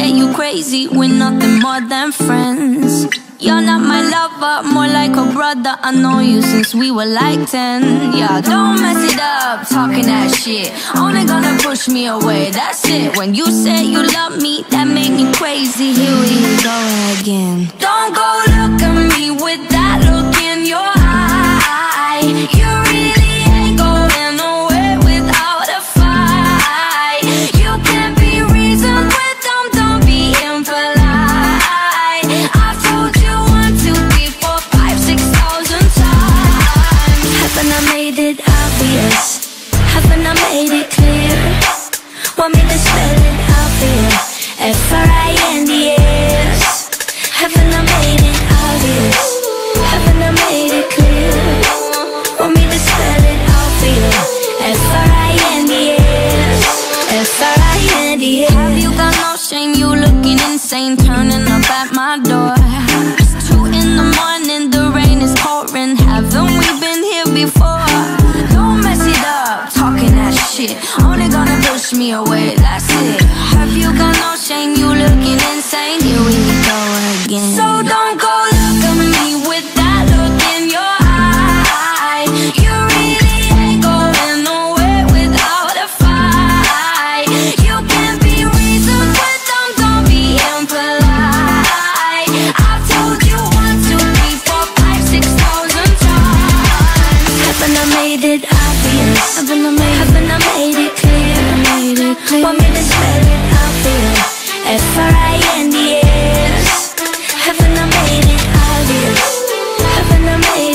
get you crazy, we're nothing more than friends. You're not my lover, more like a brother. I know you since we were like 10. Yeah, don't mess it up, talking that shit. Only gonna push me away, that's it. When you say you love me, that made me crazy. Here we go again. Don't go look at me with that look in your eye. You really ain't going nowhere without a fight. You can't be reasoned with them, don't be impolite. I've told you 1, 2, 3, 4, 5, 6,000 times. Haven't I made it obvious? Haven't I made it clear? Want me to spell it out for you? F-R-I-N-D-S. Haven't I made it obvious? Haven't I made it clear? Want me to spell it out for you? F-R-I-N-D-S. F-R-I-N-D-S. Have you got no shame? You looking insane, turning up at my door. It's 2 in the morning, the rain is pouring. Haven't we been here before? Don't mess it up, talking that shit. Only gonna push me away, that's it. Have you got no shame? You looking insane. Here we go again. So don't go look at me with that look in your eye. You really ain't going nowhere without a fight. You can't be reasoned with them, don't be impolite. I've told you 1, 2, 3, 4, 5, 6,000 times. Haven't I made it obvious? Haven't I made it clear? Want me to spell it out for you? F-R-I-N-D-S. Haven't I made it obvious? Haven't I made